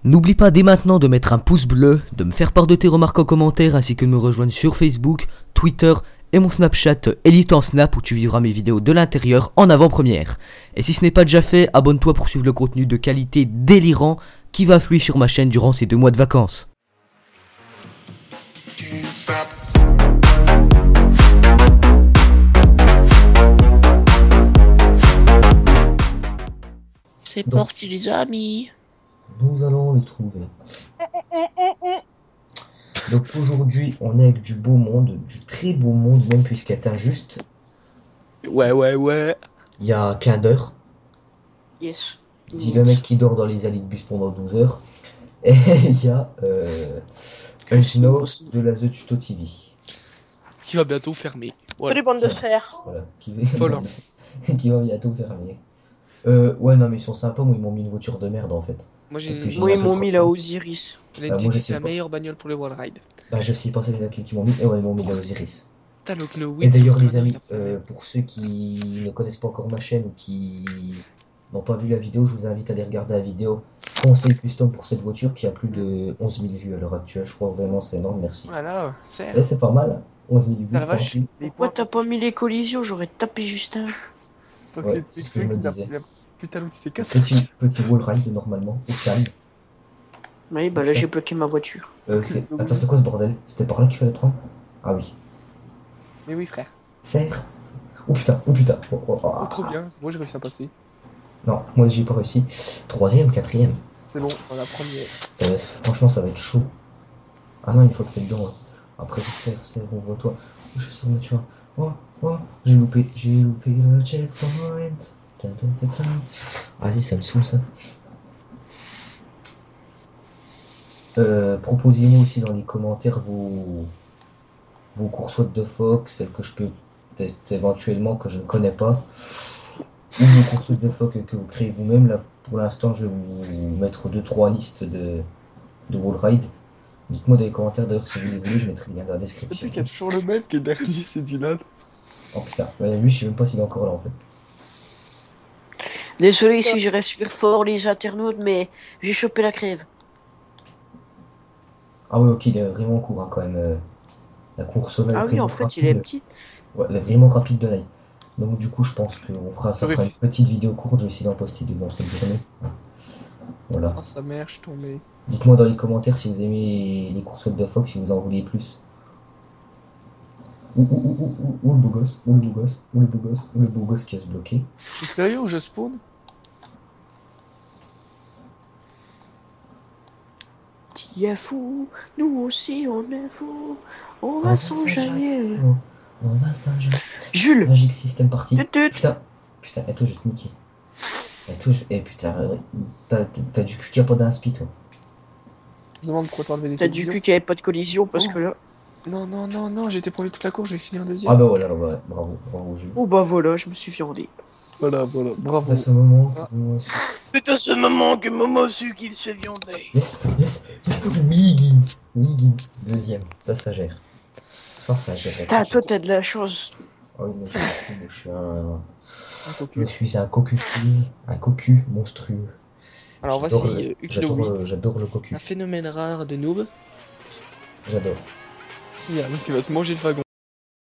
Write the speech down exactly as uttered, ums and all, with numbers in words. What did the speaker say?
N'oublie pas dès maintenant de mettre un pouce bleu, de me faire part de tes remarques en commentaire ainsi que de me rejoindre sur Facebook, Twitter et mon Snapchat Elite en Snap où tu vivras mes vidéos de l'intérieur en avant-première. Et si ce n'est pas déjà fait, abonne-toi pour suivre le contenu de qualité délirant qui va affluer sur ma chaîne durant ces deux mois de vacances. C'est Donc, parti les amis. Nous allons les trouver. Donc aujourd'hui, on est avec du beau monde, du très beau monde, même puisqu'il est injuste. Ouais ouais ouais. Il y a Kinder, Yes. dit le mec qui dort dans les allées de bus pendant douze heures. Et il y a euh, un Snow de la The Tuto T V. Qui va bientôt fermer. Voilà. Les bandes de fer. Voilà, qui, Voilà. qui va bientôt fermer. Euh, ouais, non, mais ils sont sympas. Moi, ils m'ont mis une voiture de merde en fait. Moi j'ai Parce que une... j'ai Moi, un ils peu m'ont trop- mis la Osiris. Elle Bah, est moi, je c'est sais la pas. meilleure bagnole pour les wall ride. Bah, je sais pas c'est laquelle qu'ils m'ont mis. Et ouais, ils m'ont mis la Osiris. T'as le Kno Et d'ailleurs, les amis, euh, pour ceux qui ne connaissent pas encore ma chaîne ou qui n'ont pas vu la vidéo, je vous invite à aller regarder la vidéo conseil custom pour cette voiture qui a plus de onze mille vues à l'heure actuelle. Je crois vraiment c'est énorme, merci. Voilà, c'est. Et c'est pas mal, hein. onze mille vues. La vache. tranquille. Pourquoi t'as pas mis les collisions? J'aurais tapé Justin. Ouais, c'est ce que je me disais. Putain, l'autre c'est cassé. Petit, petit wall ride normalement, au calme. Oui, bah là, j'ai bloqué ma voiture. Euh, c'est... Attends, c'est quoi ce bordel? C'était par là qu'il fallait prendre? Ah oui. Mais oui frère. Serre. Oh putain, oh putain. Oh, oh, oh. Oh, trop bien, moi j'ai réussi à passer. Non, moi j'ai pas réussi. Troisième, quatrième. C'est bon, on a premier. Euh, franchement, ça va être chaud. Ah non, une fois que t'es dedans. Hein. Après, serre, serre, ouvre-toi. Je suis sur le tu vois. Oh, oh, j'ai loupé, j'ai loupé le checkpoint. Ta, ta, ta, ta. Vas-y, ça me saoule ça. Euh, proposez-moi aussi dans les commentaires vos, vos courses what the fuck, celles que je peux peut-être éventuellement que je ne connais pas, ou vos courses what the fuck que vous créez vous-même. Là, pour l'instant, je vais vous mettre deux trois listes de, de wall ride. Dites-moi dans les commentaires d'ailleurs si vous les voulez, je mettrai le lien dans la description. Tu sais qu'il y a toujours le même qui est dernier, c'est Dylan. Oh putain, mais lui, je sais même pas s'il est encore là en fait. Désolé si je respire fort les internautes, mais j'ai chopé la crève. Ah oui, ok, il est vraiment court hein, quand même. euh, La course là, Ah oui, en fait, il est petit. Ouais, elle est vraiment rapide de l'œil. Donc du coup, je pense qu'on fera, ça Oui. fera une petite vidéo courte, je vais essayer d'en poster devant cette journée. Voilà. Oh sa mère, je suis tombé. Dites-moi dans les commentaires si vous aimez les courses what the fuck, si vous en vouliez plus. Ou, ou, ou, ou, ou le beau gosse, ou le beau gosse, ou le beau gosse, ou le beau gosse qui va se bloquer. Tu es sérieux ou je spawn? T'y es fou, nous aussi on est fou. On On va va s'enjailler. Oh, on va s'enjailler. Jules. Magic System Party. Tut, tut. Putain, putain, et toi je vais te niquer. Et toi je... Eh putain, euh, t'as t'as du cul qui a pas d'inspi toi. Je me demande pourquoi t'as enlevé les T'as du collisions. cul qu'il n'y avait pas de collision parce Oh. que là. Non, non, non, non, j'ai été premier toute la course, je vais finir deuxième. Ah bah voilà, alors, ouais, bravo, bravo Jules. Oh bah voilà, je me suis viandé. Voilà, voilà, bravo. À ce moment, Ah. moi aussi. C'est à ce moment que Momo su qu'il se viandait. Yes, yes, yes, Wiggins, Wiggins, deuxième, ça, ça gère. Ça, ça gère. ça T'as, gère. toi t'as de la chance. Oh, mais je, moi, je suis un... Un cocu. Je suis un cocu, un cocu monstrueux. Alors J'adore voici le- euh, J'adore Uknowi, euh, j'adore le cocu, un phénomène rare de noob. j'adore. Il y a un mec qui va se manger le wagon.